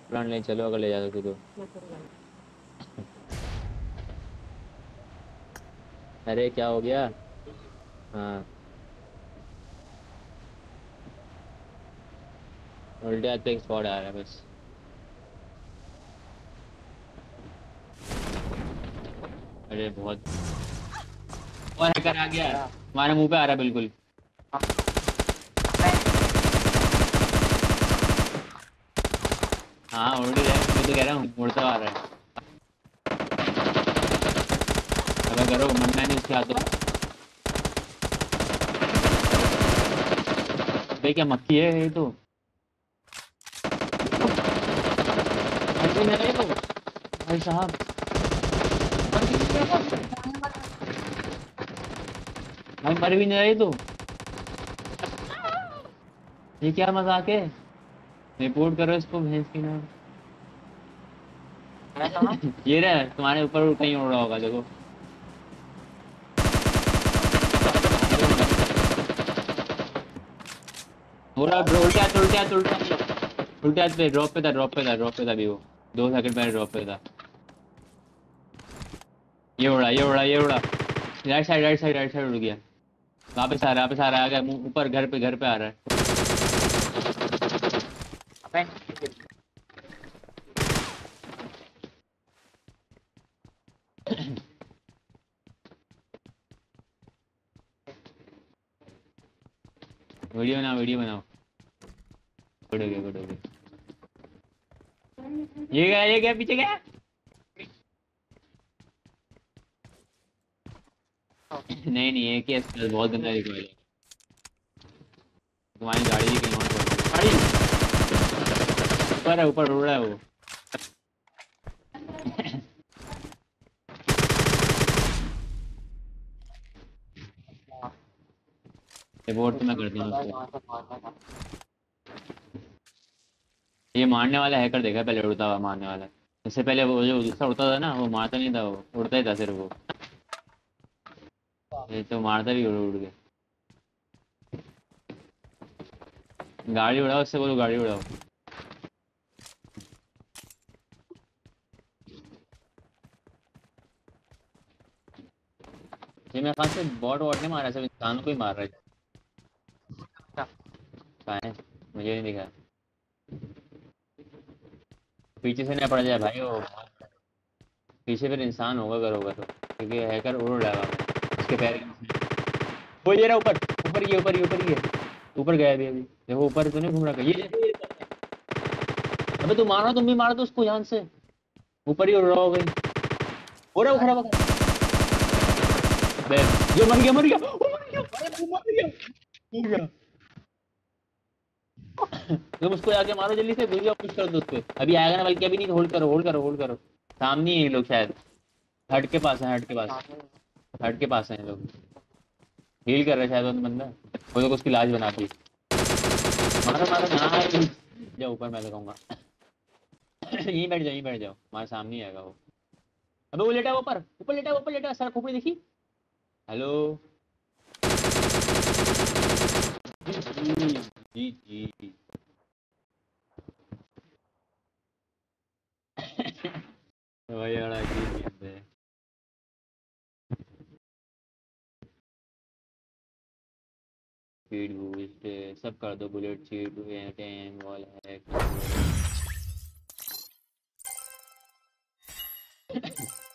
Plan ले चलो अगर ले जा सकते तो। अरे क्या हो गया? हाँ। उल्टे हाथ पे एक स्पॉट आ रहा है बस। अरे बहुत। और हैकर आ गया हमारे मुंह पे आ रहा है बिल्कुल। हाँ उड़ रहा है, मैं तो कह रहा हूँ उड़ता आ रहा है। अगर करो मरना नहीं उसके हाथों। भाई क्या मक्खी है ये तो। मर भी नहीं रहे तो भाई साहब। भाई मर भी नहीं रहे तो ये क्या मजाक है। रिपोर्ट करो इसको भैंस की नाम। ये रहा तुम्हारे ऊपर कहीं उड़ रहा होगा देखो। हो रहा उल्टे हाथ उल्टे हाथ उल्टे हाथ उल्टे हाथ पे ड्रॉप पे था ड्रॉप पे था ड्रॉप पे था अभी वो 2 सेकंड पहले ड्रॉप पे था। ये उड़ा ये उड़ा ये उड़ा right side right side right side उड़ गया। वापस आ रहा है आ गया ऊपर घर पे आ रहा है। वीडियो बनाओ। गुड हो गया गुड हो गया। ये गया पीछे गया। नहीं नहीं एक ही है, बहुत गंदा रिकॉइल है। तुम्हारी गाड़ी भी कहीं और पड़ गई। गाड़ी ऊपर उड़ रहा है वो। रिपोर्ट तो मैं कर दूंगा उसको। ये मारने वाला हैकर देखा पहले उड़ता हुआ मारने वाला। इससे पहले वो जो दूसरा उड़ता था ना वो मारता नहीं था वो उड़ता ही था सिर्फ वो। ये तो मारता भी उड़ उड़ के। गाड़ी उड़ाओ उससे बोलो गाड़ी उड़ाओ। ये मेरे ख्याल से बॉट वॉट नहीं मारा सब इंसानों को ही मार रहा है। कहाँ है? मुझे नहीं दिखा। पीछे से नहीं पड़ जाए भाई वो। पीछे फिर इंसान होगा तो क्योंकि हैकर उड़ रहा है उसके पैर के नीचे। वो ये रहा ऊपर ऊपर ही है। ऊपर गया अभी अभी देखो ऊपर तो नहीं घूम रहा ये। अबे तुम मारो तुम भी मारो तो उसको जान से। ऊपर ही उड़ रहा हो गई। हो रहा है वो खड़ा होगा। बे ये मर गया वो मर गया अरे वो मर गया हो गया। तुम उसको आगे मारो जल्दी से गुड़िया पुश कर दो उस पे अभी आएगा ना बल्कि अभी नहीं होल्ड करो सामने ही ये लोग शायद। हट के पास है हट के पास है ये लोग। हील कर रहे हैं शायद वो बंदा। वो लोग उसकी लाश बना दी। मारो मारो ना जाओ ऊपर मैं लगाऊंगा। यहीं बैठ जाओ हमारे सामने ही आएगा वो। अबे वो लेटा है ऊपर लेटा है सर खोपड़ी देखी। हेलो। जी जी जी। वही वाला अजीब है। स्पीड बूस्ट सब कर दो बुलेट चीट टैंक वॉल है।